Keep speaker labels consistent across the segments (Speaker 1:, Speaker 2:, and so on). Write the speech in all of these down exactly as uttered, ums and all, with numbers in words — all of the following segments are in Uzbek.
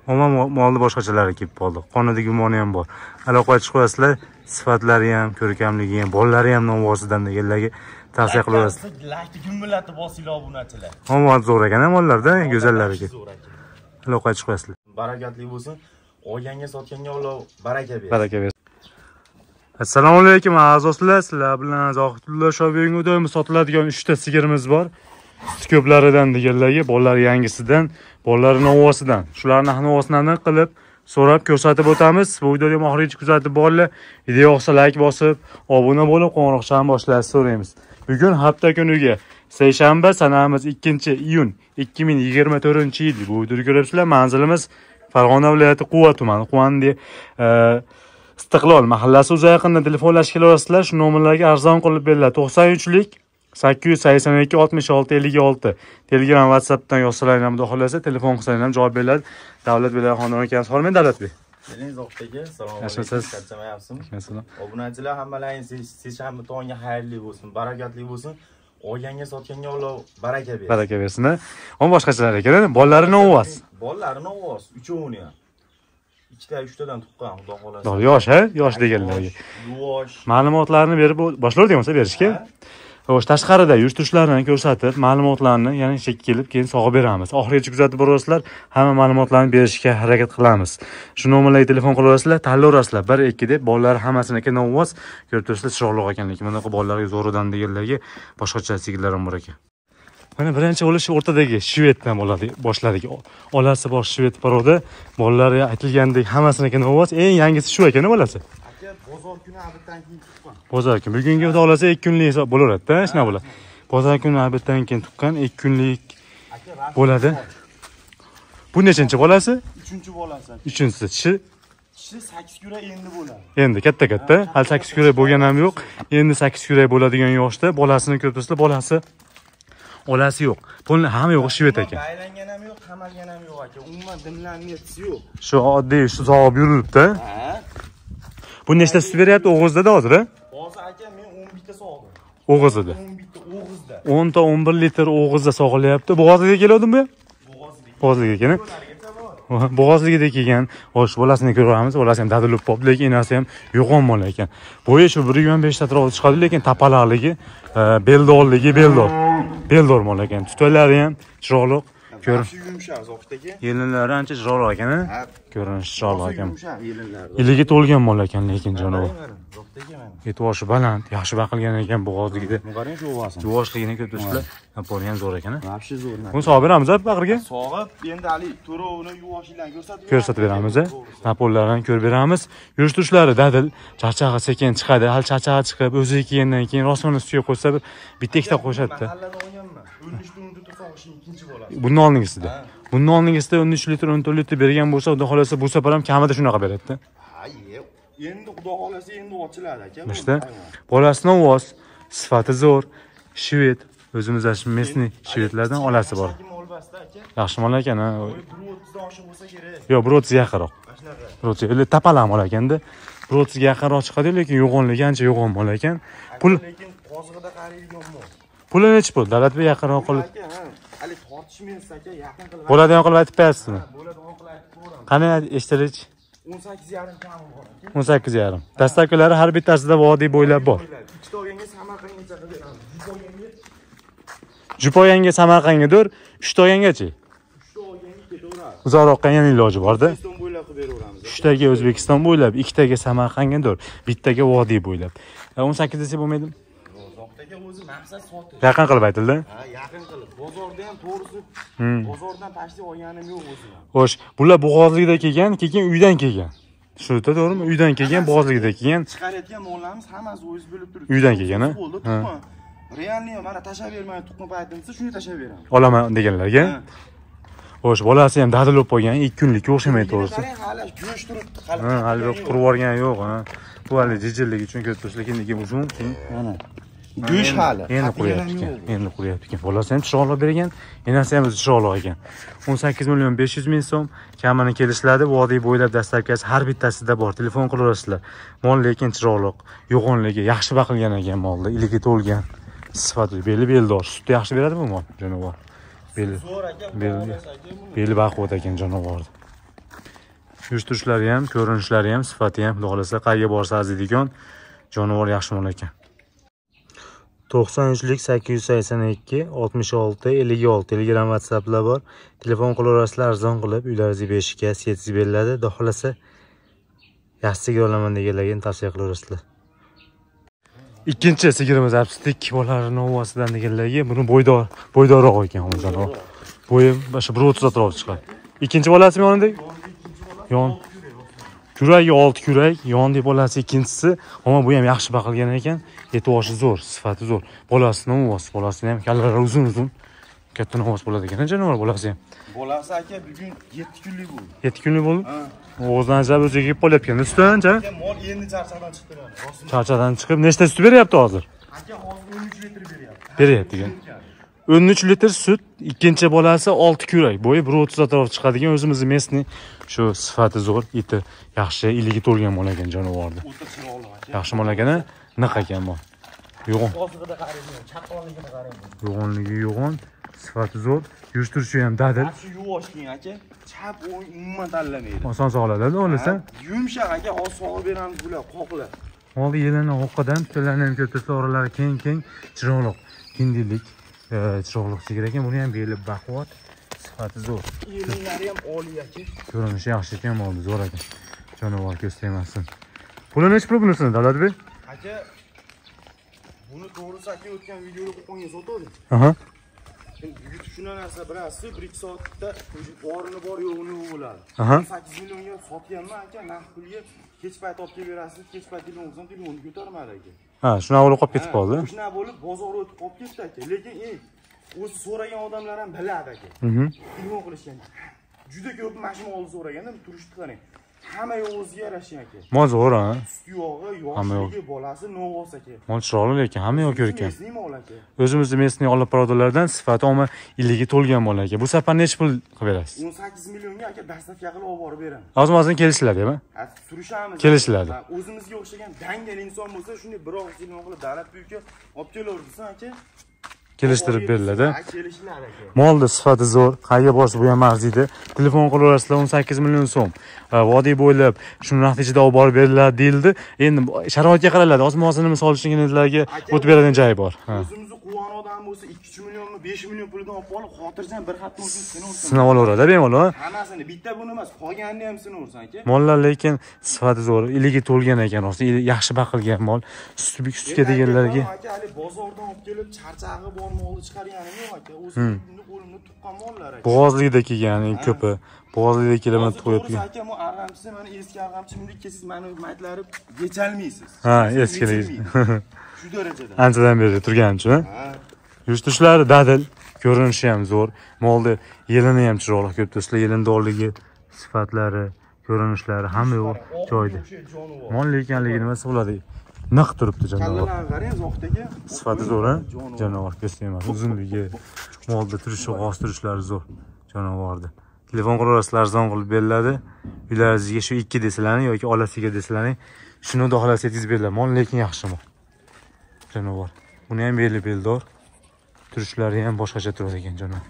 Speaker 1: Umuman molni boshqachalari kelib qoldi. Qonida gumoni ham bor. Aloqa chiqib qo'yasizlar, sifatlari ham, ko'rkamligi ham, bolalari ham novvosidan deganlarga tavsiya qilyapsiz.
Speaker 2: Lakni gumillati bosinglar obunachilar.
Speaker 1: Umuman zo'r ekan mollarda, go'zallariga. Aloqa chiqib qo'yasizlar.
Speaker 2: Barakatli bo'lsin. Olganga sotganga Alloh baraka bersin.
Speaker 1: Baraka bersin. Assalomu alaykum azizlar, sizlar bilan Zohidullo Shobiyning doim sotiladigan uchta sigirimiz bor. Süt ko'plaridan deganlarga, bolalar yangisidan, bolalar novvosidan. Shularni novvosini qilib, so'rab ko'rsatib o'tamiz. Bu videoni oxirigacha kuzatib borlar. Video yoqsa like bosib, obuna bo'lib, qo'ng'iroqchani boshlashni so'raymiz. Bugun hafta kuniga seshanba, sanamiz ikkinchi iyun ikki ming yigirma to'rtinchi yil. Bu videoni ko'ryapsizlar. Manzilimiz Farg'ona viloyati Quva tumani, Quvandi Istiqlol mahallasi o'zi yaqinida telefonlashib kelasizlar. Shu nomerlarga arzon qilib beriladi. to'qson uchlik sakkiz yuz sakson ikki oltmish olti ellik olti. Telegram, WhatsAppdan yozsalar ham xohlasa, telefon qilsangiz ham javob beriladi. Davlat bilan xonadon ekan. Sormang Davlatbek.
Speaker 2: Kelingiz Oqtaga, assalomu alaykum. Charchamayapsizmi?
Speaker 1: Assalom.
Speaker 2: Obunachilar hammalaringiz seshanba tongga xayrli bo'lsin, barakatli bo'lsin. Olganga sotganga Alloh baraka bersin.
Speaker 1: Baraka bersin. O'n boshqachalar ekan, bolalari novvos.
Speaker 2: Bolalari novvos, uchovini ham. Ikkita, uchtadan tuqqan, xudo xolasa.
Speaker 1: Yosh, ha? Yosh deganlarga.
Speaker 2: Yosh.
Speaker 1: Ma'lumotlarni berib boshlardik bo'lsa berishga. Xo'sh, tashqarida yurish-turishlarini ko'rsatib, ma'lumotlarni yana ishga kelib, keyin sog'ib beramiz. Oxirigacha kuzatib borasizlar, hamma ma'lumotlarni berishga harakat qilamiz. Shu nomerlarga telefon qilaverasizlar, tanlayverasizlar. bir ikki deb bolalar hammasiniki novvos, ko'rib turibsizlar, chiroqli ekanligi. Bunaqa bolalarga zo'ridan deganlarga boshqacha sigirlar ham bor ekan. Mana birinchi bo'lish o'rtadagi shveddan bo'ladi, boshladik. Olasi bor shved paroda, bolalari aytilgandek hammasiniki novvos, eng yangisi shu ekan bolasi.
Speaker 2: Bozor kuni abitdan keyin tuqqan.
Speaker 1: Bozor kuni. Bugungi xudo xolasa ikki kunlik hisob bo'laveradi-da, shuna bo'ladi. Bozor kuni abitdan keyin tuqqan ikki kunlik bo'ladi. Bu nechanchi bolasi?
Speaker 2: uchinchi bolasi.
Speaker 1: uchinchisi. Tishi
Speaker 2: Tishi sakkiz kurak endi bo'ladi.
Speaker 1: Endi katta-katta, hali sakkiz kurak bo'lgan ham yo'q. Endi sakkiz kurak bo'ladigan yoshda bolasini ko'rib turibsizlar, bolasi olasi yo'q. Pulni hamma yo'q shvet ekan.
Speaker 2: Aylangan ham yo'q, qamalgan ham yo'q aka. Umuman dimlanmasi yo'q.
Speaker 1: Shu oddiy shu sog'ib yurilibdi.
Speaker 2: Ha?
Speaker 1: Bu nechta sut beryapti o'g'izda hozir, ha?
Speaker 2: Hozir aka men o'n bitta sog'dim.
Speaker 1: O'g'izda.
Speaker 2: o'n bitta o'g'izda.
Speaker 1: o'n ta o'n bir litr o'g'izda sog'ilyapti. Bo'g'ozliga keladimi bu?
Speaker 2: Bo'g'ozliga.
Speaker 1: Bo'g'ozliga ekan. Bo'g'ozligida kelgan. Xo'sh, bolasini ko'ramiz. Bolasi ham dadilib pop, lekin enasi ham yo'g'on bola ekan. Bo'yi shu bir yuz o'n besh ta atrofida chiqadi, lekin tapalaqligi, beldorligi, beldor. Beldor bola ekan. Tutoylari ham chiroqli. Ko'rib.
Speaker 2: Yumshoq Zoqtaga.
Speaker 1: Yelinlari ancha chiroqli ekan, ha? Ko'rinish chiroqli ekan.
Speaker 2: Yumshoq yelinlari.
Speaker 1: Iliga to'lgan bola ekan, lekin jonivor.
Speaker 2: Zoqtaga mana.
Speaker 1: E'tiboshi baland, yaxshi baqilgan ekan bo'g'ozligida.
Speaker 2: Qarang shu o'vasin.
Speaker 1: Yoshligini ko'rib turibsizlar. Napoli ham zo'r ekan, ha?
Speaker 2: Vobshe zo'r.
Speaker 1: Buni sog'ib beramiz, ha, baqirga?
Speaker 2: Sog'ib, endi hali to'rovini yuvoshilarni ko'rsatib
Speaker 1: Ko'rsatib beramiz, ha? Napolilarni ko'rib beramiz. Yurish-turishlari dadil, charchag'i sekin chiqadi. Hali charchag'i chiqib, o'zi kelgandan keyin rosmani ustiga qo'ysa, bir bitta ikkita qo'shadi-da.
Speaker 2: Mahallada o'ynayman. o'n uch litr to'qson ikkinchi bo'ladi.
Speaker 1: Bundan oldingisida. Bundan oldingisida o'n uch litr, o'n to'rt litr bergan bo'lsa, xudo xolasa bu safar ham kamida shunaqa beradi-da.
Speaker 2: Ha, endi xudo xolasa endi ochiladi aka.
Speaker 1: İşte bolasi novvos, sifati zo'r, shved, o'zimizda mesni shvedlardan olasi bor. Yaxshi mol ekan, ha.
Speaker 2: bir o'ttiz dan oshiq bo'lsa kerak.
Speaker 1: Yo'q, bir o'ttiz ga yaqinroq. bir o'ttiz ele tapalaq mol ekanda. bir o'ttiz ga yaqinroq chiqadi, lekin yo'g'onligi ancha yo'g'on mol ekan. Pul
Speaker 2: lekin qozig'ida qaraydigan mol.
Speaker 1: Puli nechi pul? Davlatbek yaqinroq qilib.
Speaker 2: Hali tortishmaysiz aka, yaqin qilib.
Speaker 1: Bo'ladigan qilib aytib berasizmi?
Speaker 2: Bo'ladigan qilib aytib beraman.
Speaker 1: Qani eshittirich?
Speaker 2: o'n sakkiz yarim kami bor aka.
Speaker 1: o'n sakkiz yarim. Dastavkalari har bittasida vodiy bo'ylab bor.
Speaker 2: Ikkita olganga Samarqandgacha qilib beramiz.
Speaker 1: Jupoyanga Samarqandgadir, uchta olgangachi?
Speaker 2: uchta olganga ketaveradi.
Speaker 1: Uzoqroqqa ham iloji bor-da.
Speaker 2: O'zbekiston bo'ylab qilib beraveramiz.
Speaker 1: uchtaga O'zbekiston bo'ylab, ikkitaga Samarqandgadir, bittaga vodiy bo'ylab. o'n sakkiz desa bo'lmaydimi?
Speaker 2: Zoqtaga o'zi maqsad sotish.
Speaker 1: Yaqin qilib aytildi.
Speaker 2: Ha, yaqin qilib. Bozorda ham to'g'risi bozordan tashli olganim yo'q o'zim.
Speaker 1: Xo'sh, bular bo'g'ozligida kelgan, keyin uydan kelgan. Shu to'g'rimi? Uydan kelgan, bo'g'ozligida kelgan.
Speaker 2: Chiqarayotgan mollarimiz hammasi o'zingiz bilib turibsiz.
Speaker 1: Uydan kelgan, ha?
Speaker 2: Realniy mana tashab bermay tuqqan paytimizda shuni tashab beraman.
Speaker 1: Olaman deganlarga. Xo'sh, bolasi ham dadil bo'lib qolgan, ikki kunlik o'xshamaydi to'g'risi.
Speaker 2: Hali go'sht turibdi, hali.
Speaker 1: Ha, hali yo'q, qurib yuborgan yo'q, ha. Bu hali jijillik uchun ko'rib turibsiz, lekin uzun, keyin
Speaker 2: mana. Go'sht hali.
Speaker 1: Endi quryapti ekan. Endi quryapti ekan. Bolasi ham chiroqli bergan, enasi ham o'zi chiroqli ekan. o'n sakkiz million besh yuz ming so'm kamini kelishiladi. Vodiy bo'ylab dastavkasi har bittasida bor. Telefon qilaverasizlar. Mol lekin chiroqli, yo'g'onligi, yaxshi baqilgan ekan molda, iliga to'lgan. Sifati beli beldor. Sutni yaxshi beradi bu mol, jonivor. Beli.
Speaker 2: Zo'r aka.
Speaker 1: Beli. Beli baquvvat ekan jonivorni. Yurturishlari ham, ko'rinishlari ham, sifati ham, xudo xolasa qayerga borsa arziydigan jonivor yaxshi mol ekan. to'qson uchlik sakkiz yuz sakson ikki oltmish olti ellik olti Telegram WhatsApplar bor. Telefon qilaverasizlar, arzon qilib uylaringizni berishga setsiz beriladi. Xudo xolasa yaxshi sigir olaman deganlarga tavsiya qilaverasizlar. Ikkinchi sigirimiz apstik bolari novosidan deganlarga buni bo'ydor, bo'ydorroq ekan hozir. Bo'yi o'sha bir o'ttiz atrof chiqadi. Ikkinchi bolasimi yonida? Yon. Kuragi olti kurak, yondi bolasi ikkinchisi, ammo bu ham yaxshi baqilgan ekan. Etoshi zo'r, sifati zo'r. Bolasi novos, bolasi ham kallalari uzun-uzun. Katta novos bo'ladi ekan, jonivor bolasi ham.
Speaker 2: Bolasi aka bugun yetti kunlik bo'ldi.
Speaker 1: yetti kunlik bo'ldi? Ha. O'zidan jab o'ziga kelib qolyapti. Ustidan-cha?
Speaker 2: Mol endi charchadan chiqdi mana.
Speaker 1: Charchadan chiqib, nechta sut beryapti hozir?
Speaker 2: Aka hozir o'n uch litr beryapti.
Speaker 1: Beryapti ekan. o'n uch litr sut, ikkinchi bolasi olti kurak. Bo'yi bir o'ttiz atrof chiqadigan o'zimizning mesni shu sifati zo'r, iti yaxshi, iligi to'lgan mol ekan jonivorda.
Speaker 2: O'ta chiroyli aka.
Speaker 1: Yaxshi mol ekan, niq ekan mol. Yo'g'on.
Speaker 2: Hozirda qarang, chaqqonligini qarang.
Speaker 1: Yo'g'onligi yo'g'on, sifati zo'r, yurish turishi ham dadil.
Speaker 2: Shu yuvoshling aka, chap o'ng umuman tanlamaydi.
Speaker 1: Oson sog'ladi, o'lsa.
Speaker 2: Yumshoq aka, hozir sog'ib beramiz bular, qoqlar.
Speaker 1: Molni yelini oqqadan, tutalarni ham ko'p, oralari keng-keng, chiroyli, kindilik, chiroyli sigir ekan. Buni ham belib baquvvat, sifati zo'r.
Speaker 2: Yelinlari ham oliy aka.
Speaker 1: Ko'rinishi yaxshi ekan, molni zo'r ekan. Jonivor ko'z tegmasin. Puli nech pul bunisini, Davlatbek?
Speaker 2: Aka, buni to'g'risi aka o'tgan videoda qo'ygan sotdim.
Speaker 1: Aha.
Speaker 2: Endi YouTube shunday narsa bilasiz, bir ikki soatda borini bor yo'g'ini bo'ladi.
Speaker 1: Aha.
Speaker 2: sakkiz millionga sotganman aka, naqd pulga kech payt olib kelib berasiz, kech payt telefon qilsam telefonni ko'tarmadi aka.
Speaker 1: Ha, shunaqa bo'lib qolib ketib qoldi.
Speaker 2: Shunaqa bo'lib bozor o'tib qolib ketdi aka. Lekin ey, o'zi so'ragan odamlar ham biladi aka.
Speaker 1: Mhm.
Speaker 2: Telefon qilishgan. Juda ko'p mashina oldi so'raganda turishni qarang. Hamma yo'q o'ziga yarasha aka.
Speaker 1: Mol zo'r, ha?
Speaker 2: Sut yog'i, yoshligi, bolasi novos aka.
Speaker 1: Mol chiroyli lekin hamma yo'q ko'rkan.
Speaker 2: Mesni mol aka.
Speaker 1: O'zimizning mesni olib birodarlardan sifati omma iligi to'lgan mol aka. Bu safar nech pul qilib berasiz?
Speaker 2: o'n sakkiz millionga aka dastavka qilib olib borib beraman.
Speaker 1: O'zimizdan kelishiladi-mi?
Speaker 2: Ha, surishamiz.
Speaker 1: Kelishiladi.
Speaker 2: O'zimizga o'xshagan dangal inson bo'lsa, shunday bir og'iz telefon qilib davlat buyuka olib kelaversin aka.
Speaker 1: Kelishtirib beriladi.
Speaker 2: Kelishiladi aka.
Speaker 1: Molni sifati zo'r, qayerga borsa bu ham arziydi. Telefon qilaverasizlar o'n sakkiz million so'm. Vodiy bo'ylab shuni vaqt ichida olib borib beriladi deyildi. Endi sharoitga qaraladi. Ozmozini misol uchun sizlarga o'tib beradigan joyi bor.
Speaker 2: O'zimizni quvon odam bo'lsa ikki uch millionmi, besh million pulidan olib olib, xotirjam bir xatni o'zing sinaversin.
Speaker 1: Sinab olaveradi bemalol.
Speaker 2: Hammasini bitta buni emas, qolganini ham sinaversin aka.
Speaker 1: Mollar lekin sifati zo'r, iligi to'lgan ekan, rosti yaxshi baqilgan mol. Sutga deganlarga
Speaker 2: aka, hali bozordan olib kelib charchag'i bor molni chiqarganim yo'q aka. O'zimni qo'limda tuqqan mollar aka.
Speaker 1: Bo'g'ozlikda kelgan ko'pi. Bo'g'ozlikda kelib qo'yib.
Speaker 2: Aka, men arg'amchisi, mana eski arg'amchi, bunday kelsiz, meni maytlari yecholmaysiz.
Speaker 1: Ha, eskilik.
Speaker 2: Shu darajada.
Speaker 1: Anchadan beri turganchi? Ha. Yurish-turishlari dadil, ko'rinishi ham zo'r. Molni yelini ham chiroyli, ko'p do'stlar, yelindorligi, sifatlari, ko'rinishlari hamma yo'q joyida. Mol ekanligi nimasi bo'ladi? Naq turibdi jonivor.
Speaker 2: Kallalarni qarang, zo'qdagi.
Speaker 1: Sifati zo'r, ha? Jonivor ko'z emas, uzunligi, molda turishi, g'oz turishlari zo'r jonivorda. Telefon qilaverasizlar, arzon qilib beriladi. Uylaringizga shu ikki desalarni yoki olasiga desalarni, shuni xudo xolasa yetkazib beriladi. Mol lekin yaxshi mol. Jonivor. Buni ham belli beldor. Turishlari ham boshqacha turadi ekan jonivor.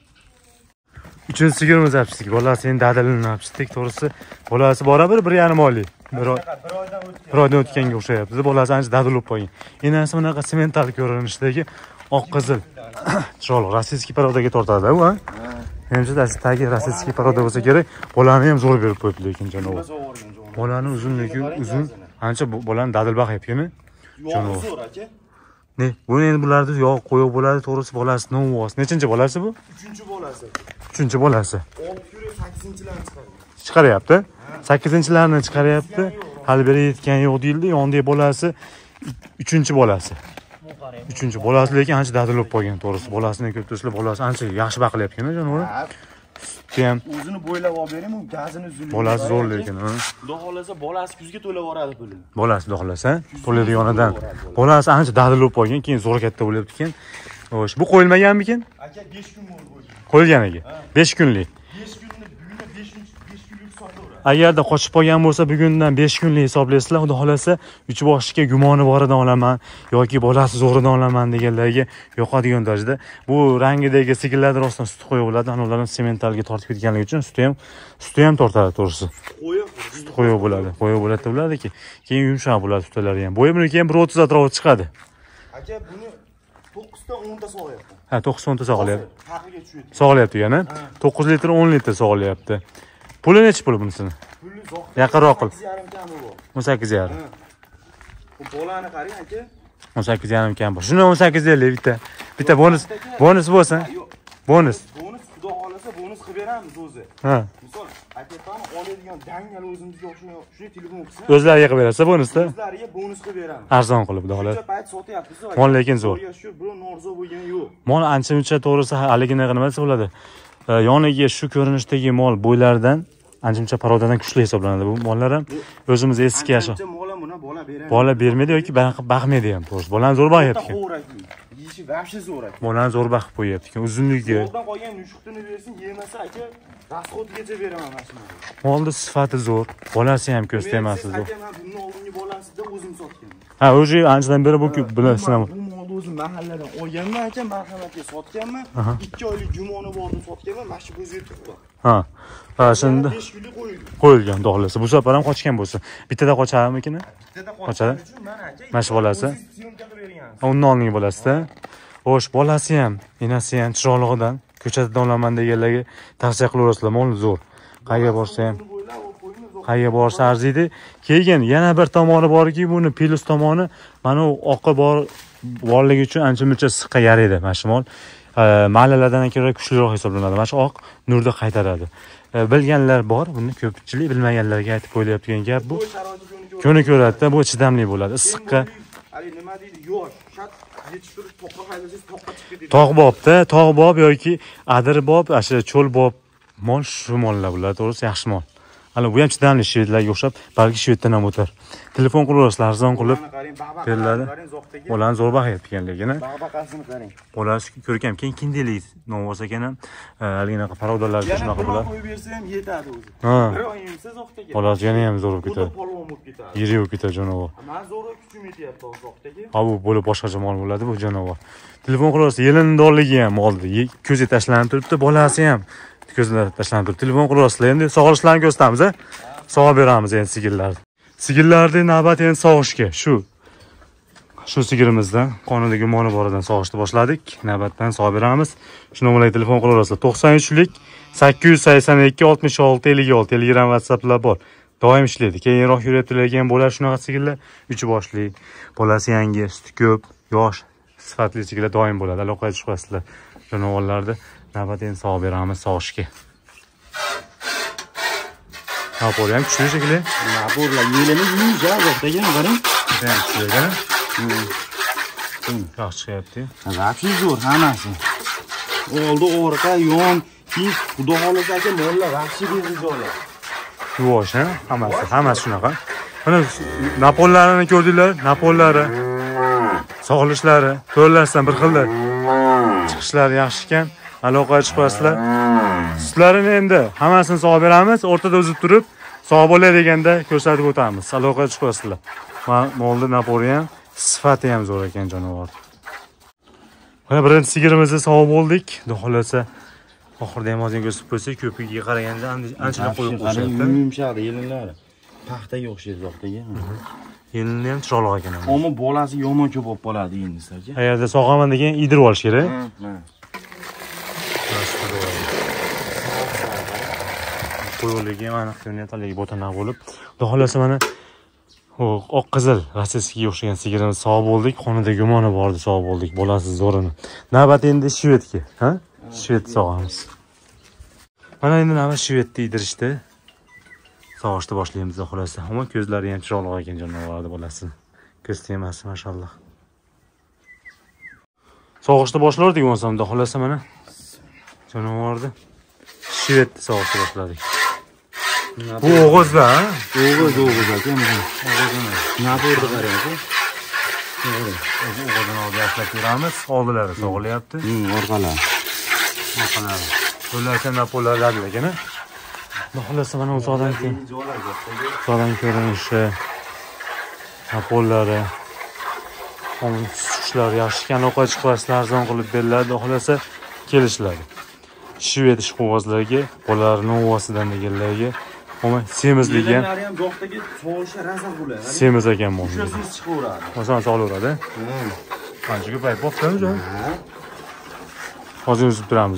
Speaker 1: Uchinchi sigirimiz apstik. Bolasi endi dadilini apstik, to'g'risi bolasi barabir bir yarim oylik. Bir oydan o'tgan. Bir oydan o'tganga o'xshayapti. Bolasi ancha dadil bo'lib qolgan. Enasi bunaqa semental ko'rinishdagi oq qizil. Chiroyli rossiyskiy parodaga tortadi u, ha? Menimcha tagi rossiyskiy paroda bo'lsa kerak. Bolani ham zo'r berib qo'yibdi lekin jonivor. Bolani uzunligi uzun, ancha bolani dadil baqayapti-mi?
Speaker 2: Yo'q, zo'r aka.
Speaker 1: Ne, buni endi bularda yog' qo'yib bo'ladi, to'g'risi bolasi novos. Nechinchi bolasi bu?
Speaker 2: uchinchi bolasi.
Speaker 1: uchinchi bolasi.
Speaker 2: olti kurak sakkizinchilarni chiqardi.
Speaker 1: Chiqaryapti. sakkizinchilarni chiqaryapti. Hali beri yetgan yo'q deyildi. Yondagi bolasi uchinchi bolasi. uchinchi bolasi lekin ancha dadil bo'lib qolgan, to'g'risi. Bolasini ko'p do'stlar, bolasi ancha yaxshi baqilyapti-ku, jonivor. Ham
Speaker 2: o'zini bo'ylab olib bering, u gazini uzilib.
Speaker 1: Bolasi zo'r lekin, ha.
Speaker 2: Xudo xolasa bolasi kuzga to'lab yuboradi pulini.
Speaker 1: Bolasi xudo xolasa, to'laydiganidan. Bolasi ancha dadil bo'lib qolgan, keyin zo'r katta bo'lyapti ekan. Xo'sh, bu qo'yilmaganmikin?
Speaker 2: Aka besh kun bo'ldi qo'yilgan.
Speaker 1: Qo'yilganiga. besh kunlik.
Speaker 2: besh kunni, bugunga besh kunlik sotaveradi.
Speaker 1: Agarda qochib qolgan bo'lsa, bugundan besh kunlik hisoblaysizlar, xudo xolasa uch boshga gumoni boridan olaman yoki bolasi zo'ridan olaman deganlarga yoqadigan darajada bu rangidagi sigirlar rostdan suti qo'yib bo'ladi. Ana ularni sementalga tortib ketganligi uchun suti ham suti ham tortadi, to'g'risi.
Speaker 2: Qo'yib,
Speaker 1: Suti qo'yib bo'ladi. Qo'yib bo'ladi ulardiki, keyin yumshoq bo'ladi sutlari ham. Bo'yi buniki ham bir o'ttiz atrofida chiqadi.
Speaker 2: Aka, buni to'qqizta o'nta sog'yapti.
Speaker 1: Ha, to'qqiz o'nta sog'layapti.
Speaker 2: Haqiga tushyapti.
Speaker 1: Sog'layapti yana. to'qqiz litr o'n litr sog'layapti. Puli necha pul bunisini?
Speaker 2: Puli zoq.
Speaker 1: Yaqinroq qil.
Speaker 2: sakkiz yarim kami bor.
Speaker 1: o'n sakkiz yarim.
Speaker 2: Bu bolani qarang aka.
Speaker 1: o'n sakkiz yarim kam bor. Shuni o'n sakkiz ellik bitta. Bitta bonus, bonus bo'lsa. Bonus.
Speaker 2: Bonus xudo xolasa bonus qilib beramiz o'zi.
Speaker 1: Ha.
Speaker 2: Misol, akapani oladigan dangal o'zimizga o'xshagan shu telefon qilsa,
Speaker 1: O'zlariga qilib berasiz bonusda.
Speaker 2: o'zlariga bonus qilib beramiz.
Speaker 1: Arzon qilib, xudo xolasa.
Speaker 2: Shuncha payt sotyapmiz.
Speaker 1: Mol lekin zo'r.
Speaker 2: Shu biror norzo bo'lgani yo'q.
Speaker 1: Mol ancha-muncha to'g'risi haligina nima desa bo'ladi. Yoniga shu ko'rinishdagi mol bo'ylaridan ancha-muncha parodadan kuchli hisoblanadi. Bu mollar ham o'zimiz eski yasho.
Speaker 2: Ancha mola buni bola beradi.
Speaker 1: Bola bermaydi yoki baxmaydi ham, to'g'risi. Bolani zo'r bag'yapti.
Speaker 2: Yishi vahshiy zo'r aka.
Speaker 1: Bolani zo'r baxib qo'yapti. Uzunligi.
Speaker 2: Moldan qolgan nushuqtini bersin, yemasa aka, rasxodgacha beraman mana shuni.
Speaker 1: Molni sifati zo'r, bolasi ham ko'z temasi zo'r.
Speaker 2: Aka, men bundan oldingi bolasida o'zim sotgan.
Speaker 1: Ha, o'zi anchadan beri bu bilasizlar.
Speaker 2: Bu molni o'zim mahalladan olganman aka, marhamatga sotganman. ikki oylik jumoni bordi sotganman, mana shu ko'zga tuqqan.
Speaker 1: Ha. Ha, shunda
Speaker 2: besh kunlik qo'yildi.
Speaker 1: qo'yilgan, xohlasa. Bu safar ham qochgan bo'lsa, bittada qocharmikin?
Speaker 2: Bittada
Speaker 1: qochadi.
Speaker 2: Mana aka.
Speaker 1: Mana shu bolasi. Undan oldingi bolasida. Xo'sh, bolasi ham, enasi ham chiroqligidan ko'chada olaman deganlarga tavsiya qilaverasizlar. Mol zo'r. Qayerga borsa ham, qayerga borsa arziydi. Keyin yana bir tomoni borki, buni plus tomoni mana u oqi bor borligi uchun ancha-muncha siqqa yaraydi mana shu mol. Mahallalardan ko'ra kuchliroq hisoblanadi. Mana shu oq nurda qaytaradi. Bilganlar bor, buni ko'pchilik bilmaganlarga aytib qo'yilayotgan gap bu. Ko'ni ko'radi-da, bu chidamli bo'ladi. Issiqqa
Speaker 2: Ali nima deydi? Yo'q, shat yetishtirib toqqa haydasangiz toqqa chiqib ketadi.
Speaker 1: Tog'bobda, tog'bob yoki adirbob, asha cho'lbob mol shu mollar bo'ladi, to'g'risi yaxshi mol. Hali bu ham chidamli shvedlarga o'xshab, balki shveddan ham o'tar. Telefon qilaverasizlar, arzon qilib beriladi. Bolani zo'r baxyapti ekanligini.
Speaker 2: Baqbaqasini qarang.
Speaker 1: Bolasi ko'rkam, keyin kindelik nom bo'lsa ekan ham, haliginaqa parodalarda shunaqa bo'ladi.
Speaker 2: Qo'yib bersa ham yetadi o'zi.
Speaker 1: Ha.
Speaker 2: Bir oy yemsa zoqdagi.
Speaker 1: Bolasi yana ham zo'r bo'lib ketadi.
Speaker 2: Polvon bo'lib ketadi.
Speaker 1: Yiri bo'lib ketadi jonivor.
Speaker 2: Men zo'r kuchim yetyapti zoqdagi.
Speaker 1: Ha, bu bo'lib boshqacha mol bo'ladi bu jonivor. Telefon qilaverasiz, yelindorligi ham oldi. Ko'zi tashlanib turibdi, bolasi ham ko'zlari tashlanib turibdi. Telefon qilaverasizlar. Endi sog'ishlarni ko'rsatamiz, a? Sog'ib beramiz endi sigirlarni. Sigirlarni navbat endi sog'ishga. Shu shu sigirimizdan qonida gumoni boridan sog'ishni boshladik. Navbatdan sog'ib beramiz. Shuni bilan telefon qilaverasizlar. to'qson uchlik sakkiz yuz sakson ikki oltmish olti ellik olti Telegram WhatsApplar bor. Doim ishlaydi. Keyinroq yurib turadigan bo'lar shunaqa sigirlar, uch boshli, bolasi yangi, suti ko'p, yosh, sifatli sigirlar doim bo'ladi. Aloqaga chiqasizlar. Jonivorlarni navbat endi sog'ib beramiz sog'ishga. Napor ham kuchli shekilli.
Speaker 2: Naporlar yelini yeyja zoqdagi qarang.
Speaker 1: Ham kuchli ekan. Yaxshi chiqyapti.
Speaker 2: Vaqti zo'r hammasi. Oldi orqa, yon, keyin xudo xolasa aka mollar vaqti bezijolar.
Speaker 1: Yuvosh, ha? Hammasi, hammasi shunaqa. Mana napollarini ko'rdinglar, napollari, sog'lishlari, to'rlardan bir xilda. Chiqishlari yaxshi ekan, aloqaga chiqasizlar. Sutlarini endi hammasini sog'ib beramiz, o'rtada o'zib turib, sog' bo'lay deganda ko'rsatib o'tamiz. Aloqaga chiqasizlar. Molni napori ham, sifati ham zo'r ekan jonivor. Mana birinchi sigirimizni sog'ib oldik. Xudo xolasa oxirida ham ozgina ko'rsatib qo'ysak, ko'piga qaraganda anchadan qo'yib qo'yishadi.
Speaker 2: Yumshoqdi yelinlari. Paxtaga o'xshaydi zoqdagi.
Speaker 1: Yelini ham chiroqli ekan.
Speaker 2: Ammo bolasi yomon ko'p bo'lib qoladi endi sizlarga.
Speaker 1: Agarda sog'aman degan idirib olish kerak.
Speaker 2: Ha.
Speaker 1: Qo'yiligi mana qiynataligi botana bo'lib, xudo xolasa mana oq qizil rossiyskiga o'xshagan sigirimiz sog'ib oldik. Xonada gumoni bordi, sog'ib oldik. Bolasi zo'rini. Navbat endi shvedga, ha? Shved sog'amiz. Mana endi navbat shvedni idirishdi. Sog'ishni boshlaymiz xudo xolasa. Ammo ko'zlari ham chiroqli ekan jonivorlarni bolasi. Ko'z temasi mashalloh. Sog'ishni boshlardik bo'lsam, xudo xolasa mana jonivorni shvedni sog'ishni boshladik. Bu o'g'izda, ha?
Speaker 2: O'g'iz, o'g'iz aka. O'g'izini. Naporda qarang-ku.
Speaker 1: O'g'izini olib tashlab beramiz. Oldilari sog'ilyapti.
Speaker 2: Hmm, orqalari.
Speaker 1: Orqalari. Bular ham napollarlar ekan-a? Xohlasa mana uzoqdan uzoqdan ko'rinishi, pollari, suchlar yaxshi aloqa chiqmaslar arzon qilib beriladi. Xohlasa kelishiladi. Shved ishqibozlarga, bolalarning ovosidan deganlarga, ama semizlik ham.
Speaker 2: Ularni ham zoqdagi so'lishi razal bo'ladi.
Speaker 1: Semiz ekan bu.
Speaker 2: Shunisiz chiqaveradi.
Speaker 1: Masalan, sog'laveradi.
Speaker 2: Hmm.
Speaker 1: Qancha ko'payib bo'ptimi? Hozir uzib turamiz.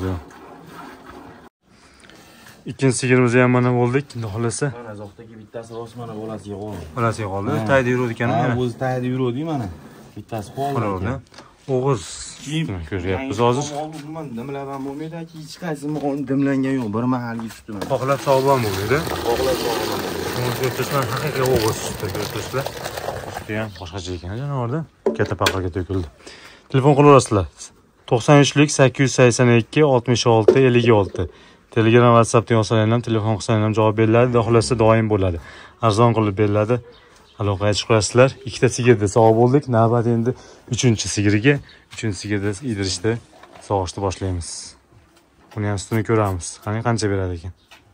Speaker 1: Ikkinchi sigirimizni ham mana bo'ldik. Xohlasa.
Speaker 2: Mana zoqdagi bittasi rost mana bolasiga qoldi.
Speaker 1: Bolasiga qoldi. Tayda yuradi ekan.
Speaker 2: Ha, o'zi tayda yuradi mana. Bittasi qoldi.
Speaker 1: O'g'iz ko'ryapmiz hozir.
Speaker 2: Nimalar bo'lmaydi, hech qaysi dimlangan yo'q. Bir mahalga sutman.
Speaker 1: Xohlab sog'lom bo'lmaydi.
Speaker 2: Xohlab sog'lom.
Speaker 1: O'zbekiston haqiqiy o'g'iz suti ko'rsatishlar. Suti ham boshqacha ekan janovorda. Katta paqirga to'kildi. Telefon qilaverasizlar. to'qson uchlik sakkiz yuz sakson ikki oltmish olti ellik olti. Telegram, WhatsApp yozsangiz ham, telefon qilsangiz ham javob beriladi. Xohlasa doim bo'ladi. Arzon qilib beriladi. Aloqaga chiqasizlar. Ikkita sigirda sog' bo'ldik. Navbat endi uchinchi sigirga, uchinchi sigirda idirishda sog'ishni boshlaymiz. Buni ham sutini ko'ramiz. Qani qancha beradi ekan.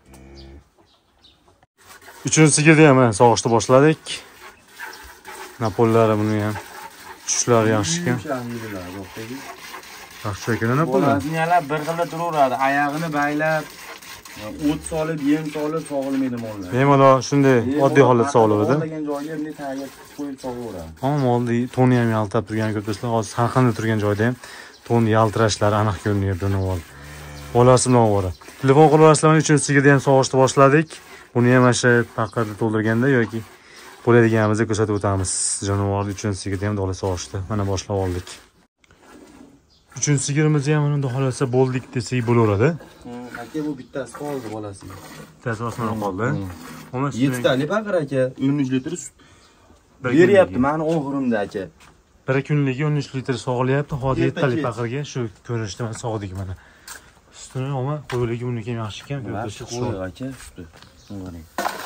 Speaker 1: Uchinchi sigirda ham sog'ishni boshladik. Napollari buni ham tushlari yaxshi ekan. Yaxshi ekan Napollari.
Speaker 2: Bolasinyalab bir xilda turaveradi. Oyog'ini baylab, o't solib, yem solib sog'ilmaydi mollar.
Speaker 1: Bemalol shunday oddiy holatda sog'iladi.
Speaker 2: Degan joyga bunday tagiga qo'yib sog'averadi.
Speaker 1: Ammo molda toni ham yaltirab turgan ko'rasizlar. Hozir salqinda turgan joyda ham ton yaltirashlari aniq ko'rinyapti navol. Bolasi bilan ovora. Telefon qilaverasizlar, uchinchi sigirda ham sog'ishni boshladik. Buni ham mana shu paqirda to'ldirganda yoki bo'ladiganimizni ko'rsatib o'tamiz. Jonivorning uchinchi sigirda ham dola sog'ishdi. Mana boshlab oldik. Uchinchi sigirimizni ham unda xohlasa bo'ldik desak bo'laveradi.
Speaker 2: Aka bu bittasi qoldi bolasiga.
Speaker 1: Bittasi osmon qoldi. Ammo
Speaker 2: yetti tali paqir aka, o'n uch litr sut beryapti meni oxirimda aka.
Speaker 1: Bir kunligi o'n uch litr sog'ilyapti. Hozir yetti tali paqirga shu ko'rinishda mana sog'dik mana. Sutini ammo qo'yligi uniki ham yaxshi ekan.
Speaker 2: Yaxshi qo'y aka suti. Qarang.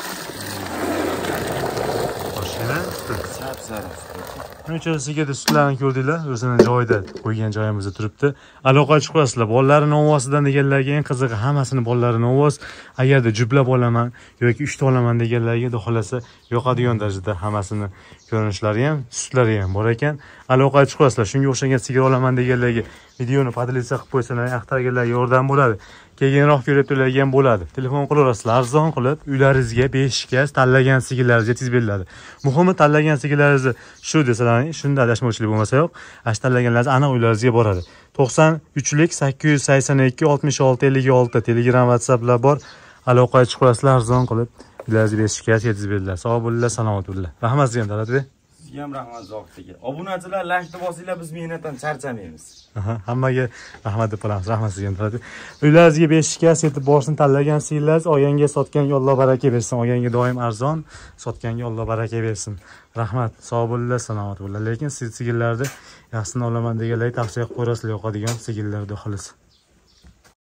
Speaker 1: Boshqa suti.
Speaker 2: Sap-sariq.
Speaker 1: Uchinchi sigirda sutlarni ko'rdinglar, o'zini joyida qo'ygan joyimizda turibdi. Aloqa chiqasizlar. Bolalarini ovosidan deganlarga eng qizig'i hammasini bolalarini ovos. Agarda juplab olaman yoki uchta olaman deganlarga xohlasa yoqadigan darajada hammasini ko'rinishlari ham, sutlari ham bor ekan. Aloqa chiqasizlar. Shunga o'xshagan sigir olaman deganlarga videoni podlitsa qilib qo'ysalar, axtarganlarga yordam bo'ladi. Keyinroq ko'rib turadigan bo'ladi. Telefon qilaverasizlar, arzon qilib uylaringizga beshikka tanlagan sigirlaringizni yetkazib beriladi. Muhimi tanlagan sigirlaringizni shu desalar, shunda adashmovchilik bo'lmasa yo'q, ash tanlaganlaringiz aniq uylaringizga boradi. to'qson uchlik sakkiz yuz sakson ikki oltmish olti ellik olti Telegram, WhatsApplar bor. Aloqaga chiqasizlar, arzon qilib uylaringizga beshikka yetkazib beriladi. Sog' bo'linglar, salomat bo'linglar. Rahmat sizga ham Talatbek.
Speaker 2: Sizga ham rahmat Zoqdagi. Obunachilar lashni bosinglar, biz mehnatdan charchamaymiz.
Speaker 1: Aha, hammaga rahmat deb qolamiz. Rahmat sizga ham Talatbek. Uylaringizga beshikka setib borishni tanlagan sigirlaringiz oyanga sotganga Alloh baraka bersin. Oyanga doim arzon, sotganga Alloh baraka bersin. Rahmat, sog' bo'linglar, salomat bo'linglar. Lekin siz sigirlarni yaxsini olaman deganlarga tavsiya qilib qo'yasizlar, yoqadigan sigirlarni xohlasa.